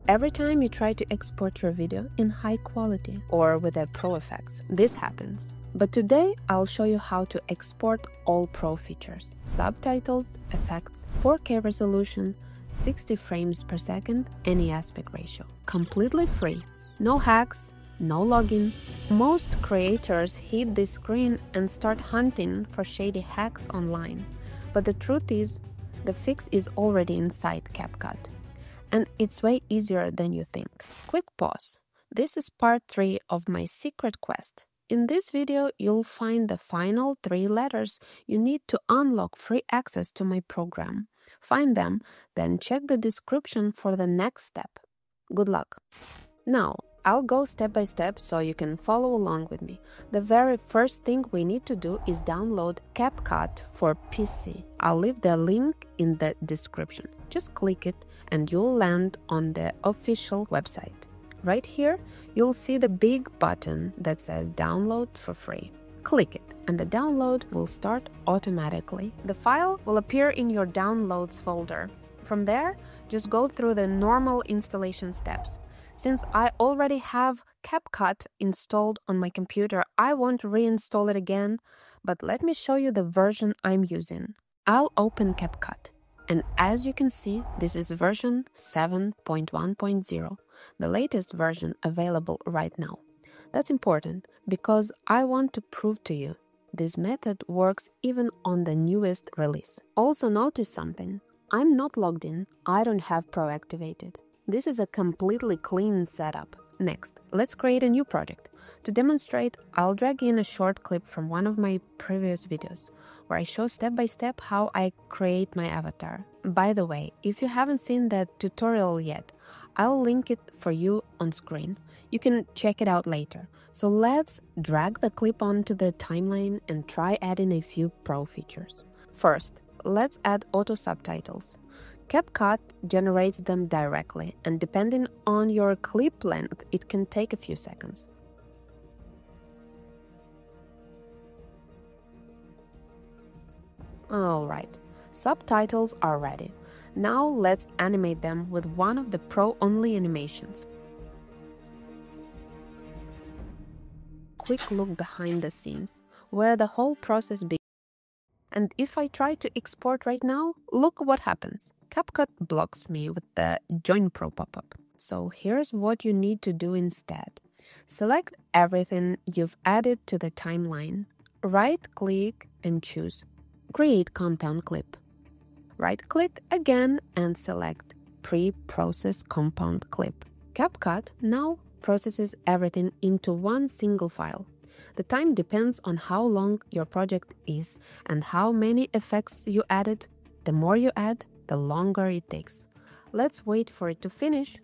Every time you try to export your video in high quality or with a pro effects, this happens. But today, I'll show you how to export all pro features: subtitles, effects, 4K resolution, 60 frames per second, any aspect ratio. Completely free. No hacks, no login. Most creators hit this screen and start hunting for shady hacks online. But the truth is, the fix is already inside CapCut. And it's way easier than you think. Quick pause. This is part 3 of my secret quest. In this video, you'll find the final 3 letters you need to unlock free access to my program. Find them, then check the description for the next step. Good luck. Now, I'll go step by step so you can follow along with me. The very first thing we need to do is download CapCut for PC. I'll leave the link in the description. Just click it and you'll land on the official website. Right here, you'll see the big button that says download for free. Click it and the download will start automatically. The file will appear in your downloads folder. From there, just go through the normal installation steps. Since I already have CapCut installed on my computer, I won't reinstall it again, but let me show you the version I'm using. I'll open CapCut, and as you can see, this is version 7.1.0, the latest version available right now. That's important because I want to prove to you this method works even on the newest release. Also notice something. I'm not logged in. I don't have Pro activated. This is a completely clean setup. Next, let's create a new project. To demonstrate, I'll drag in a short clip from one of my previous videos, where I show step by step how I create my avatar. By the way, if you haven't seen that tutorial yet, I'll link it for you on screen. You can check it out later. So let's drag the clip onto the timeline and try adding a few pro features. First, let's add auto subtitles. CapCut generates them directly, and depending on your clip length, it can take a few seconds. Alright, subtitles are ready. Now let's animate them with one of the Pro-only animations. Quick look behind the scenes, where the whole process begins. And if I try to export right now, look what happens. CapCut blocks me with the Join Pro pop-up. So here's what you need to do instead. Select everything you've added to the timeline. Right-click and choose Create Compound Clip. Right-click again and select Pre-Process Compound Clip. CapCut now processes everything into one single file. The time depends on how long your project is and how many effects you added. The more you add, the longer it takes. Let's wait for it to finish.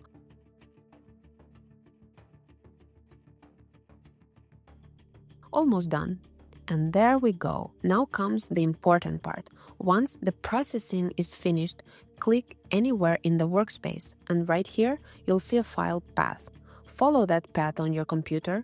Almost done. And there we go. Now comes the important part. Once the processing is finished, click anywhere in the workspace, and right here you'll see a file path. Follow that path on your computer.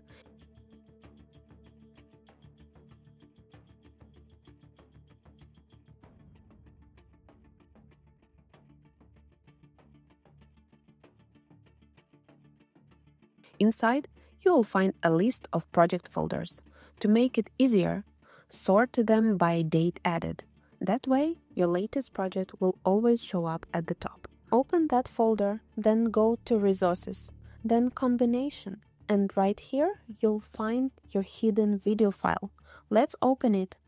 Inside, you will find a list of project folders. To make it easier, sort them by date added. That way, your latest project will always show up at the top. Open that folder, then go to Resources, then Combination. And right here, you'll find your hidden video file. Let's open it.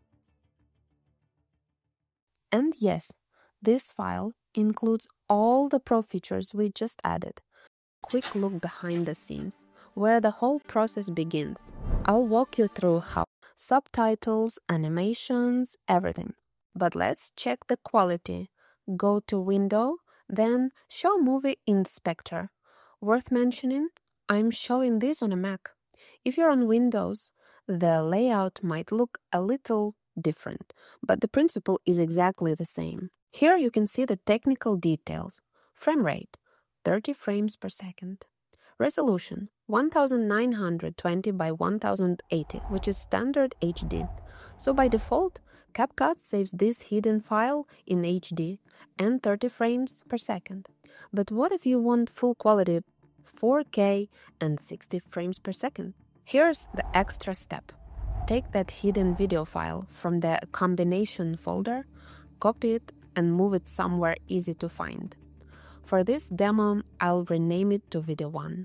And yes, this file includes all the pro features we just added. Quick look behind the scenes, where the whole process begins. I'll walk you through how subtitles, animations, everything. But let's check the quality. Go to Window, then Show Movie Inspector. Worth mentioning, I'm showing this on a Mac. If you're on Windows, the layout might look a little different, but the principle is exactly the same. Here you can see the technical details. Frame rate, 30 frames per second. Resolution 1920 by 1080, which is standard HD. So by default, CapCut saves this hidden file in HD and 30 frames per second. But what if you want full quality 4K and 60 frames per second? Here's the extra step. Take that hidden video file from the combination folder, copy it, and move it somewhere easy to find. For this demo, I'll rename it to Video 1.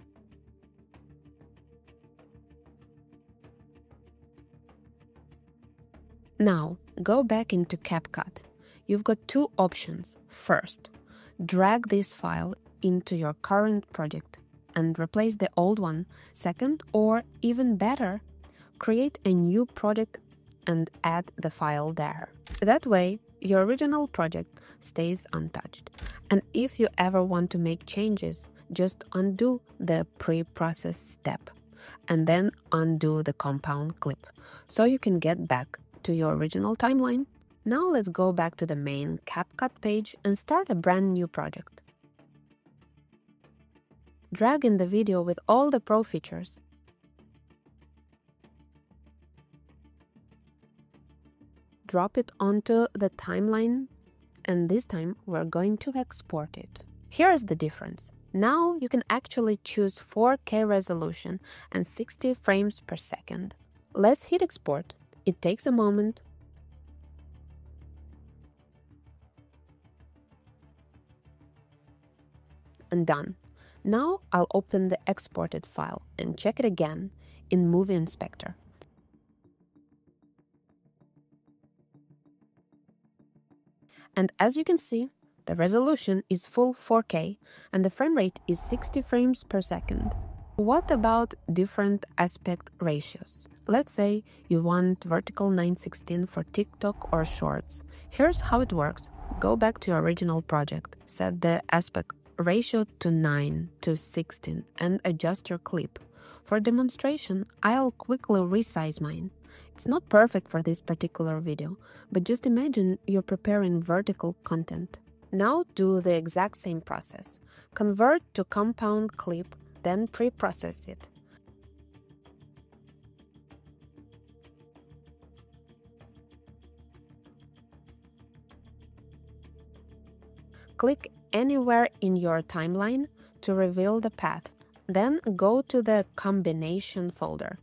Now, go back into CapCut. You've got two options. First, drag this file into your current project and replace the old one. Second, or even better, create a new project and add the file there. That way, your original project stays untouched. And if you ever want to make changes, just undo the pre-process step and then undo the compound clip so you can get back to your original timeline. Now let's go back to the main CapCut page and start a brand new project. Drag in the video with all the pro features. Drop it onto the timeline, and this time we're going to export it. Here's the difference. Now you can actually choose 4K resolution and 60 frames per second. Let's hit export. It takes a moment. And done. Now I'll open the exported file and check it again in Movie Inspector. And as you can see, the resolution is full 4K and the frame rate is 60 frames per second. What about different aspect ratios? Let's say you want vertical 9:16 for TikTok or Shorts. Here's how it works. Go back to your original project, set the aspect ratio to 9:16 and adjust your clip. For demonstration, I'll quickly resize mine. It's not perfect for this particular video, but just imagine you're preparing vertical content. Now do the exact same process. Convert to compound clip, then pre-process it. Click anywhere in your timeline to reveal the path. Then go to the combination folder.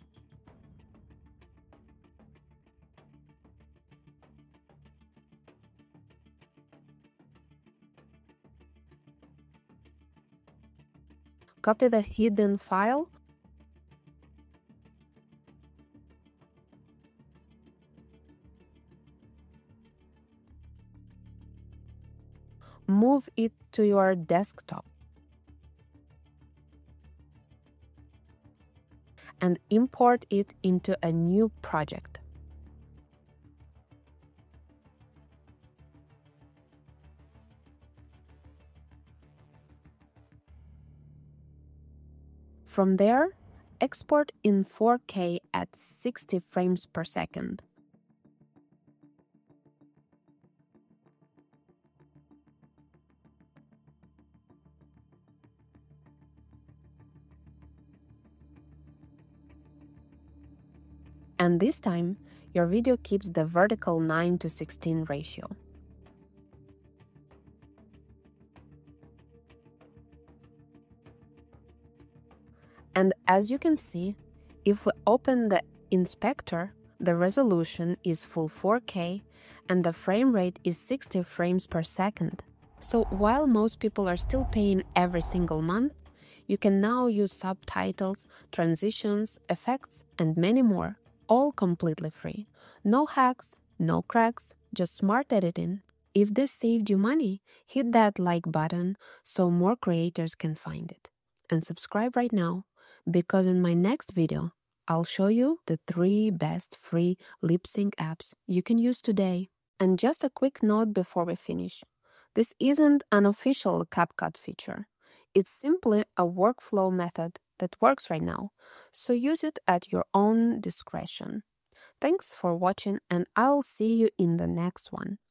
Copy the hidden file. Move it to your desktop. And import it into a new project. From there, export in 4K at 60 frames per second. And this time, your video keeps the vertical 9:16 ratio. And as you can see, if we open the inspector, the resolution is full 4K and the frame rate is 60 frames per second. So while most people are still paying every single month, you can now use subtitles, transitions, effects, and many more, all completely free. No hacks, no cracks, just smart editing. If this saved you money, hit that like button so more creators can find it. And subscribe right now, because in my next video, I'll show you the 3 best free lip sync apps you can use today. And just a quick note before we finish. This isn't an official CapCut feature. It's simply a workflow method that works right now, so use it at your own discretion. Thanks for watching, and I'll see you in the next one.